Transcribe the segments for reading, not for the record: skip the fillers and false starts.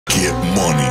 Get money.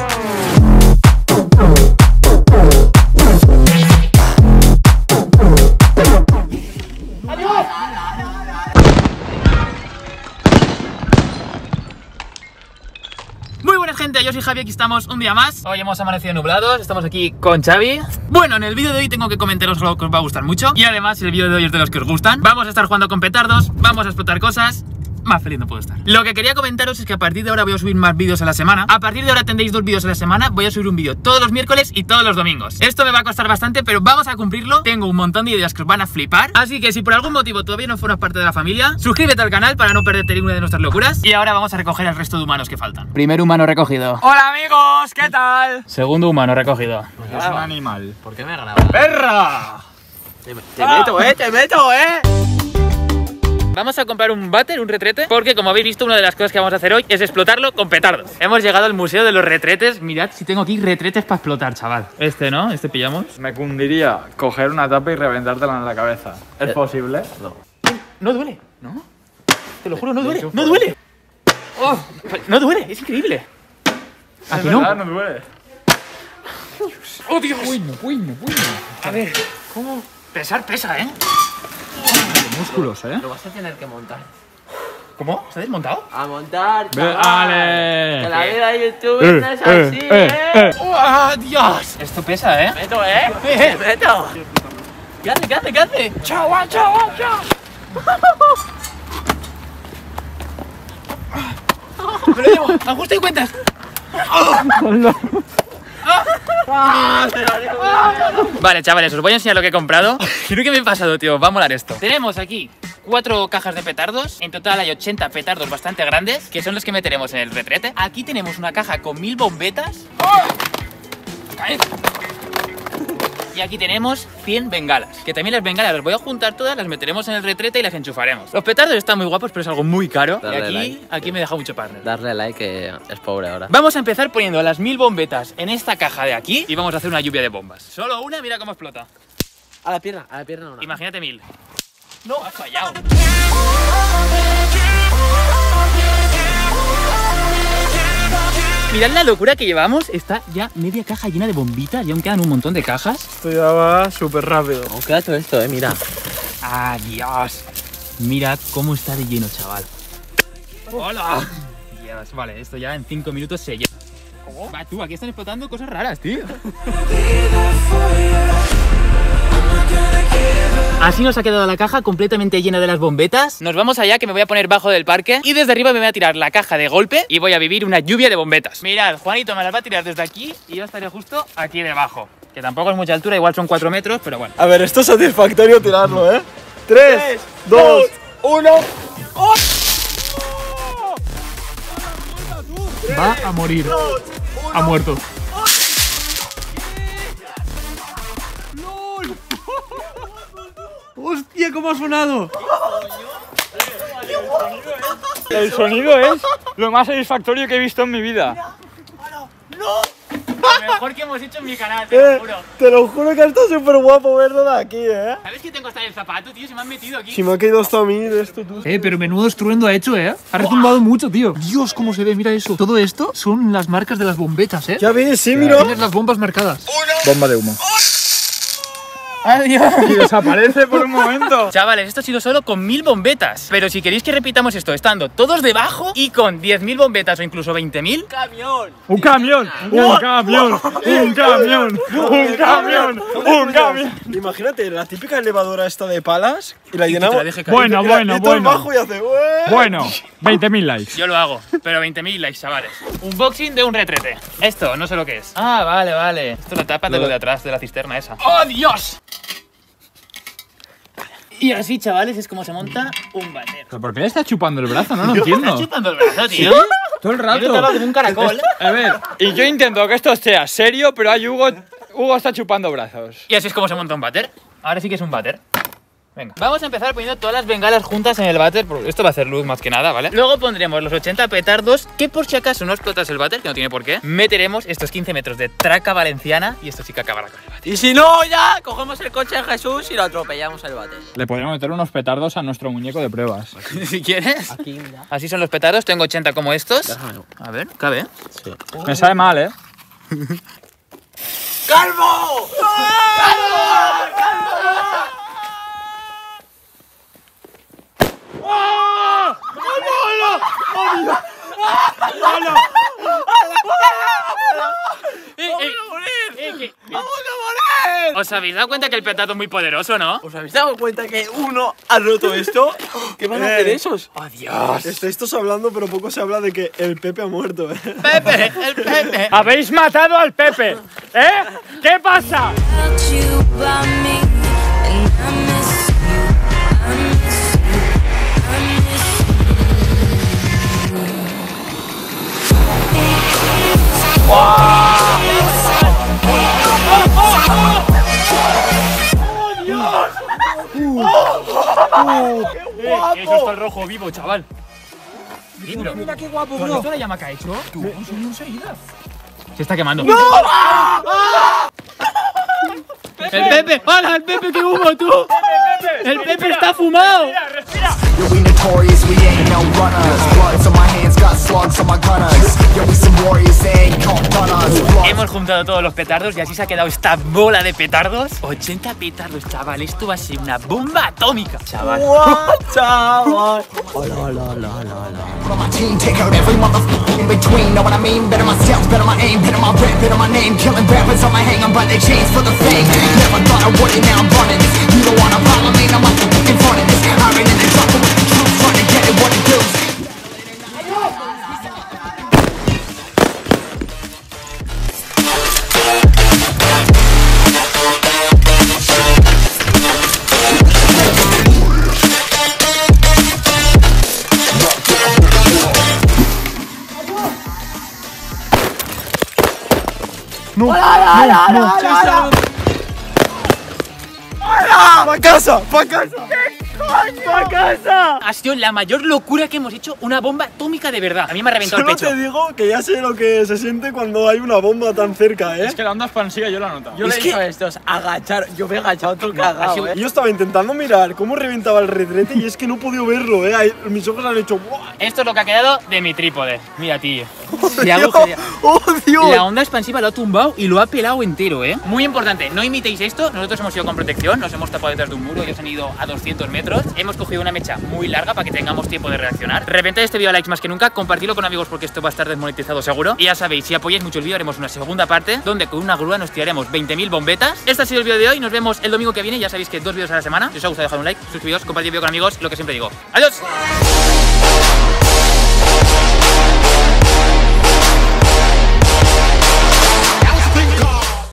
Muy buenas gente, yo soy Javi, aquí estamos un día más. Hoy hemos amanecido nublados, estamos aquí con Xavi. Bueno, en el vídeo de hoy tengo que comentaros algo que os va a gustar mucho. Y además el vídeo de hoy es de los que os gustan. Vamos a estar jugando con petardos, vamos a explotar cosas. Más feliz no puedo estar. Lo que quería comentaros es que a partir de ahora voy a subir más vídeos a la semana. A partir de ahora tendréis 2 vídeos a la semana. Voy a subir un vídeo todos los miércoles y todos los domingos. Esto me va a costar bastante, pero vamos a cumplirlo. Tengo un montón de ideas que os van a flipar. Así que si por algún motivo todavía no formas parte de la familia, suscríbete al canal para no perderte ninguna de nuestras locuras. Y ahora vamos a recoger el resto de humanos que faltan. Primer humano recogido. Hola amigos, ¿qué tal? Segundo humano recogido. Es un animal. ¿Por qué me grabas? ¡Perra! Te meto, Vamos a comprar un váter, un retrete, porque como habéis visto, una de las cosas que vamos a hacer hoy es explotarlo con petardos. Hemos llegado al museo de los retretes. Mirad si tengo aquí retretes para explotar, chaval. Este, ¿no? Este pillamos. Me cundiría coger una tapa y reventártela en la cabeza. ¿Es posible? No. No duele, ¿no? Te lo juro, no duele. ¡No duele! Oh, no duele, es increíble. Aquí Es no. verdad, no duele. ¡Oh, Dios! Bueno. A ver, ¿cómo? Pesar pesa, ¿eh? Músculos, ¿eh? Lo vas a tener que montar. ¿Cómo? ¿Se ha desmontado? A montar, chaval. ¡Ale! Que la vida de YouTube no es así, ¡Oh, Dios! Esto pesa, ¿eh? Meto, Te meto. ¿Qué hace? Chaval. ¡Me lo llevo! ¡Ajuste y cuentas! Vale, chavales, os voy a enseñar lo que he comprado. Creo que me he pasado, tío, va a molar esto. Tenemos aquí 4 cajas de petardos. En total hay 80 petardos bastante grandes, que son los que meteremos en el retrete. Aquí tenemos una caja con 1000 bombetas. ¡Caed! Y aquí tenemos 100 bengalas, que también las bengalas las voy a juntar todas, las meteremos en el retrete y las enchufaremos. Los petardos están muy guapos, pero es algo muy caro. Darle Y like. aquí me deja mucho partner. Darle like, que es pobre ahora. Vamos a empezar poniendo las 1000 bombetas en esta caja de aquí y vamos a hacer una lluvia de bombas. Solo una, mira cómo explota. A la pierna una. Imagínate 1000. No, has fallado. Mirad la locura que llevamos. Está ya media caja llena de bombitas y aún quedan un montón de cajas. Esto ya va súper rápido. ¿Cómo queda todo esto, mira? ¡Adiós! Mirad cómo está de lleno, chaval. ¡Hola! Dios, vale, esto ya en 5 minutos se llena. ¿Cómo? Va, tú, aquí están explotando cosas raras, tío. Así nos ha quedado la caja completamente llena de las bombetas. Nos vamos allá, que me voy a poner bajo del parque. Y desde arriba me voy a tirar la caja de golpe y voy a vivir una lluvia de bombetas. Mirad, Juanito me las va a tirar desde aquí y yo estaré justo aquí debajo. Que tampoco es mucha altura, igual son 4 metros, pero bueno. A ver, esto es satisfactorio tirarlo, ¿eh? 3, 2, 1. Va a morir. Ha muerto. ¡Hostia, cómo ha sonado! El sonido es lo más satisfactorio que he visto en mi vida. Lo mejor que hemos hecho en mi canal, te lo juro. Te lo juro que está súper guapo verlo de aquí, ¿eh? ¿Sabes que tengo hasta el zapato, tío? Se me han metido aquí. Si me ha caído hasta a mí de esto, tú. Pero menudo estruendo ha hecho, Ha retumbado mucho, tío. Dios, cómo se ve, mira eso. Todo esto son las marcas de las bombetas, Ya ves, sí, mira. Tienes las bombas marcadas. Bomba de humo. ¡Adiós! Y desaparece por un momento. Chavales, esto ha sido solo con 1000 bombetas. Pero si queréis que repitamos esto estando todos debajo y con 10.000 bombetas o incluso 20.000. ¡Camión! Un camión. Imagínate la típica elevadora esta de palas y la llenamos. la deje caer. Bueno, bajo y hace. Bueno, 20.000 likes. Yo lo hago, pero 20.000 likes, chavales. Unboxing de un retrete. Esto, no sé lo que es. Ah, vale. Esto es la tapa de lo de atrás de la cisterna esa. ¡Oh, Dios! Y así, chavales, es como se monta un váter. ¿Pero por qué le está chupando el brazo? No lo entiendo. ¿Estás chupando el brazo, tío? Todo el Yo te rato. hablo de un caracol. A ver, y yo intento que esto sea serio, pero hay Hugo está chupando brazos. Y así es como se monta un váter. Ahora sí que es un váter. Venga, vamos a empezar poniendo todas las bengalas juntas en el váter, porque esto va a hacer luz más que nada, ¿vale? Luego pondremos los 80 petardos, que por si acaso no explotas el váter, que no tiene por qué. Meteremos estos 15 metros de traca valenciana y esto sí que acabará con el váter. Y si no, ya cogemos el coche de Jesús y lo atropellamos al váter. Le podríamos meter unos petardos a nuestro muñeco de pruebas. Si quieres. Aquí, mira. Así son los petardos, tengo 80 como estos. Déjamelo. A ver, cabe. Sí. Me sabe mal, ¿eh? ¡Calvo! ¿Os habéis dado cuenta que el petardo es muy poderoso, no? ¿Os habéis dado cuenta que uno ha roto esto? ¿Qué van a hacer esos? ¡Oh, Dios! Estáis todos hablando, pero poco se habla de que el Pepe ha muerto, ¡Pepe! ¡El Pepe! ¡Habéis matado al Pepe! ¿Eh? ¿Qué pasa? Eso está el rojo vivo, chaval. Mira qué guapo, ¿Tú has bro. visto la llama que ha hecho? Tú, un sonido enseguida. Se está quemando. ¡El Pepe! ¡Hola, el Pepe, qué humo, tú! ¡El Pepe está fumado! ¡Respira! Yo, we notorious, we ain't no runners. Bloods on my hands, got slugs on my gunners. Yo, we some warriors, they ain't called gunners. Hemos juntado todos los petardos y así se ha quedado esta bola de petardos. 80 petardos, chaval. Esto va a ser una bomba atómica, chaval. ¡Chaval! On my team, take out every motherfucker in between. Know what I mean? Better myself, better my aim, better my rep, better my name. Killing rappers on my hang, I'm by their chains for the fame. Never thought I would it, now I'm running this. You don't wanna follow me, I'm up in front of this. Iron in the jungle with the truth, trying to get it what it does. ¡Pa' casa! ¡Pa' casa! Ha sido la mayor locura que hemos hecho, una bomba atómica de verdad. A mí me ha reventado el Solo pecho. te digo que ya sé lo que se siente cuando hay una bomba tan cerca, ¿eh? Es que la onda expansiva yo la noto. Yo le he dicho a estos, agachar. Yo me he agachado todo cagado, Yo estaba intentando mirar cómo reventaba el retrete y es que no he podido verlo, ¿eh? Ahí, mis ojos han hecho... ¡buah! Esto es lo que ha quedado de mi trípode. Mira, tío. Le Dios, hago que- ¡Oh, Dios! La onda expansiva lo ha tumbado y lo ha pelado entero, ¿eh? Muy importante, no imitéis esto. Nosotros hemos ido con protección, nos hemos tapado detrás de un muro, ellos han ido a 200 metros. Hemos cogido una mecha muy larga para que tengamos tiempo de reaccionar. Reventad este vídeo a likes más que nunca, compartidlo con amigos porque esto va a estar desmonetizado seguro. Y ya sabéis, si apoyáis mucho el vídeo haremos una segunda parte donde con una grúa nos tiraremos 20.000 bombetas. Este ha sido el vídeo de hoy, nos vemos el domingo que viene. Ya sabéis que 2 vídeos a la semana. Si os ha gustado, dejad un like, suscribiros, compartid el vídeo con amigos, lo que siempre digo. ¡Adiós!